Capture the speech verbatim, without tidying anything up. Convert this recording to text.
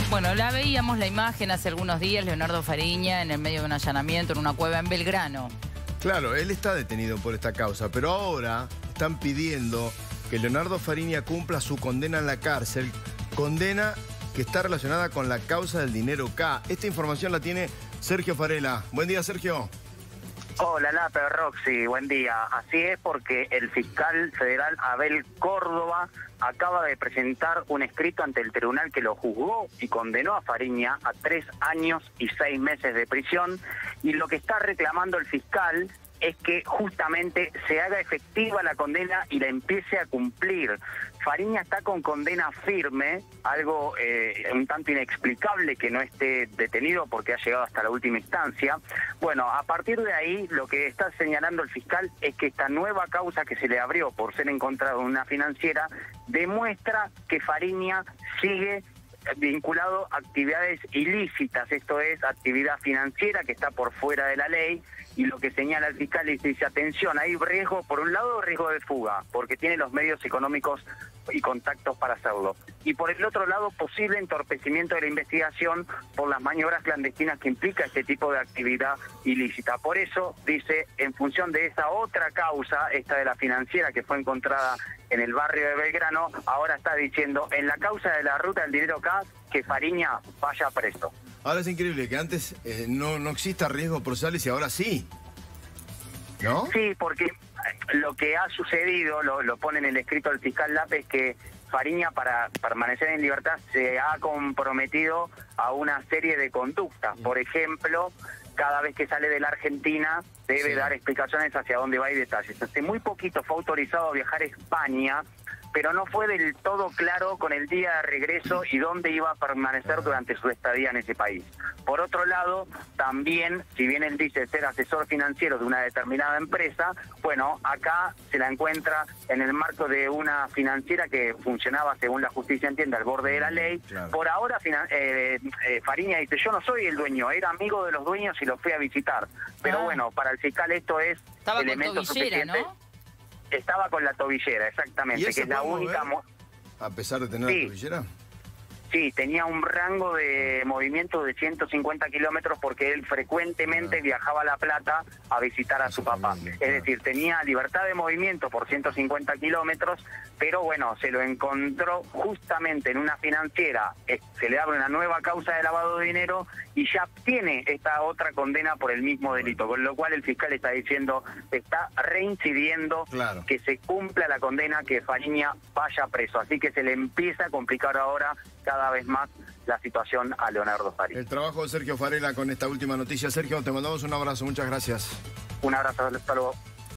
Bueno, la veíamos la imagen hace algunos días, Leonardo Fariña en el medio de un allanamiento en una cueva en Belgrano. Claro, él está detenido por esta causa, pero ahora están pidiendo que Leonardo Fariña cumpla su condena en la cárcel, condena que está relacionada con la causa del dinero K. Esta información la tiene Sergio Farela. Buen día, Sergio. Hola, Lape, Roxy, buen día. Así es, porque el fiscal federal Abel Córdoba acaba de presentar un escrito ante el tribunal que lo juzgó y condenó a Fariña a tres años y seis meses de prisión. Y lo que está reclamando el fiscal es que justamente se haga efectiva la condena y la empiece a cumplir. Fariña está con condena firme, algo eh, un tanto inexplicable que no esté detenido porque ha llegado hasta la última instancia. Bueno, a partir de ahí lo que está señalando el fiscal es que esta nueva causa que se le abrió por ser encontrado en una financiera demuestra que Fariña sigue vinculado a actividades ilícitas, esto es, actividad financiera que está por fuera de la ley, y lo que señala el fiscal es, dice, atención, hay riesgo, por un lado, riesgo de fuga, porque tiene los medios económicos y contactos para hacerlo, y por el otro lado, posible entorpecimiento de la investigación por las maniobras clandestinas que implica este tipo de actividad ilícita. Por eso, dice, en función de esa otra causa, esta de la financiera que fue encontrada en el barrio de Belgrano, ahora está diciendo, en la causa de la ruta del dinero K, que Fariña vaya preso. Ahora es increíble que antes eh, no, no exista riesgo procesal y ahora sí, ¿no? Sí, porque lo que ha sucedido, lo, lo pone en el escrito del fiscal Lape, es que Fariña, para permanecer en libertad, se ha comprometido a una serie de conductas. Por ejemplo, cada vez que sale de la Argentina debe sí. dar explicaciones hacia dónde va y detalles. Hace muy poquito fue autorizado a viajar a España, pero no fue del todo claro con el día de regreso y dónde iba a permanecer durante su estadía en ese país. Por otro lado, también, si bien él dice ser asesor financiero de una determinada empresa, bueno, acá se la encuentra en el marco de una financiera que funcionaba, según la justicia entiende, al borde de la ley. Claro. Por ahora, eh, eh, Fariña dice, yo no soy el dueño, era amigo de los dueños y lo fui a visitar. Pero ah. bueno, para el fiscal esto es Estaba elemento suficiente. ¿No? Estaba con la tobillera, exactamente, que es la única... A pesar de tener sí. la tobillera. Sí, tenía un rango de movimiento de ciento cincuenta kilómetros porque él frecuentemente ah. viajaba a La Plata a visitar a su papá. Familia, es claro. decir, tenía libertad de movimiento por ciento cincuenta kilómetros, pero bueno, se lo encontró justamente en una financiera, eh, se le abre una nueva causa de lavado de dinero y ya tiene esta otra condena por el mismo delito, con lo cual el fiscal está diciendo, está reincidiendo claro. que se cumpla la condena, que Fariña vaya preso. Así que se le empieza a complicar ahora cada vez más la situación a Leonardo Fariña. El trabajo de Sergio Farela con esta última noticia. Sergio, te mandamos un abrazo, muchas gracias. Un abrazo, hasta luego.